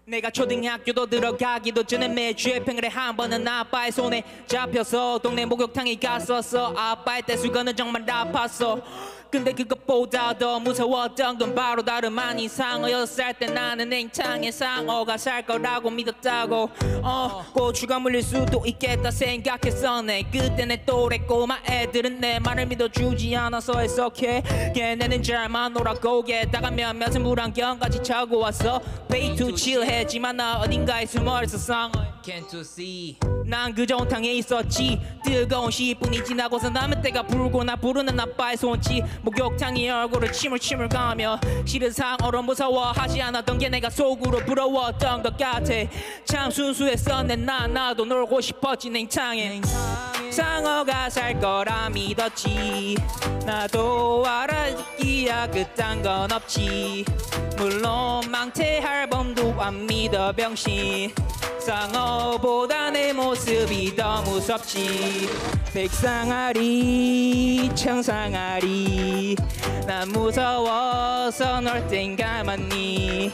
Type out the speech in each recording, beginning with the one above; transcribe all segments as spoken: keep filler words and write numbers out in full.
내가 초등학교도 들어가기도 전에 매주에 평일에 한 번은 아빠의 손에 잡혀서 동네 목욕탕에 갔었어. 아빠의 떼수건은 정말 아팠어. 근데 그것보다 더 무서웠던 건 바로 다름 아닌 상어. 여섯 살 때 나는 냉탕에 상어가 살 거라고 믿었다고. 어 고추가 물릴 수도 있겠다 생각했었네. 그때 내 또래 꼬마 애들은 내 말을 믿어주지 않아서 해석해. 걔네는 잘만 놀았고 게다가 몇몇은 물안경까지 차고 왔어. Way too chill 했지만 나 어딘가에 숨어있어 상어. Can't you see? 난 그저 온탕에 있었지. 뜨거운 십 분이 지나고서 남의 때가 불고 나 부르는 아빠의 손짓. 목욕탕이 얼굴을 치물치물가며 싫은 상어로 무서워하지 않았던 게 내가 속으로 부러웠던 것 같아. 참 순수했었네. 난 나도 놀고 싶었지 냉탕에. 상어가 살 거라 믿었지. 나도 알아듣기야 그딴 건 없지. 물론 망태할 범도 안 믿어 병신. 상어보다 내 모습이 더 무섭지. 백상아리 청상아리 난 무서워서 널 땐 가만히.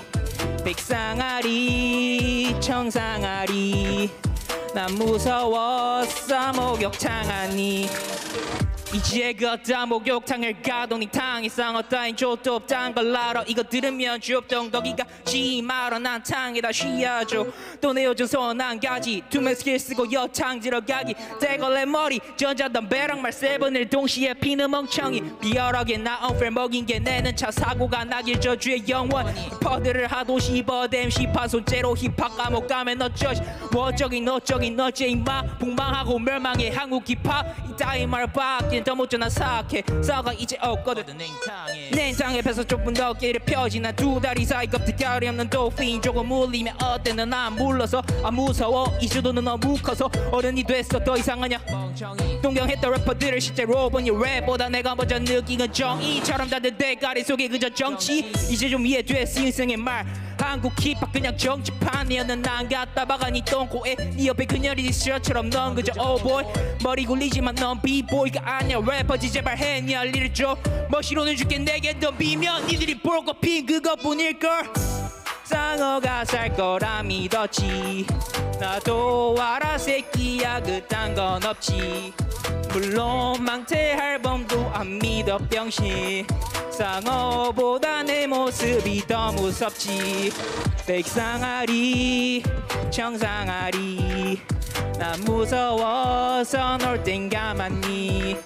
백상아리 청상아리 난 무서웠어 목욕탕 아니. 이제 걷다 목욕탕을 가더니 탕이 상어 따윈 족도 없단 걸 알아. 이거 들으면 줍덩덕이가 지마로 난 탕에다 쉬어줘. 또 내 요즘 소원 한 가지 투명 스킬 쓰고 여탕 들어가기. 대걸레 머리 전자담배랑 말 세 번을 동시에 피는 멍청이. 비열하게 나 unfair 먹인 게 내는 차 사고가 나길 저주의 영원. 퍼들을 하도 씹어댐 시판 손째로 힙합 감옥 가면 어쩌지. 뭐적인 어적인 어째 임마 폭망하고 멸망해 한국 힙합. 이따위 말 밖엔 더 못전한 사악해. 싸가 이제 없거든 냉탕에. 냉탕에 펴서 좁은 어깨를 펴지. 난 두 다리 사이 껍데기 없는 돌핀. 조금 물리면 어때 넌 안 물러서. 아 무서워 이 수도는 너무 커서. 어른이 됐어 더 이상하냐 동경했던 래퍼들을 실제로 보니 랩보다 내가 먼저 느낀 건 정의처럼 다들 대가리 속에 그저 정치. 이제 좀 이해됐어 인생의 말. 한국 힙합 그냥 정치판이었는 난 갖다 박아 니 똥꼬에. 니 옆에 그녀리 디스처럼 넌 그저 오보이. 머리 굴리지만 넌 비보이가 아니야. 래퍼지 제발 해니 할 일을 줘. 멋이로는 줄게 내게 덤비면 니들이 볼거 핀 그것뿐일걸. 상어가 살 거라 믿었지. 나도 알아 새끼야 그딴 건 없지. 물론 망태할 범도 안 믿어 병신. 상어보다 내 모습이 더 무섭지. 백상아리 청상아리 난 무서워서 놀 땐 가만히.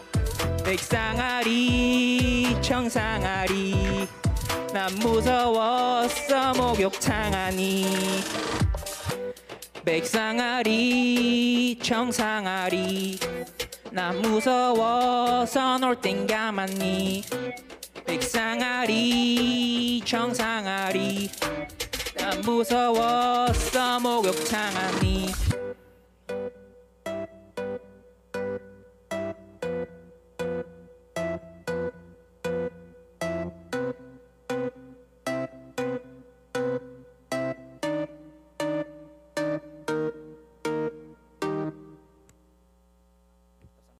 백상아리 청상아리 난 무서웠어 목욕탕 아니. 백상아리 청상아리 난 무서워서 놀 땐 가만히. 백상아리 청상아리 난 무서웠어 목욕탕 아니.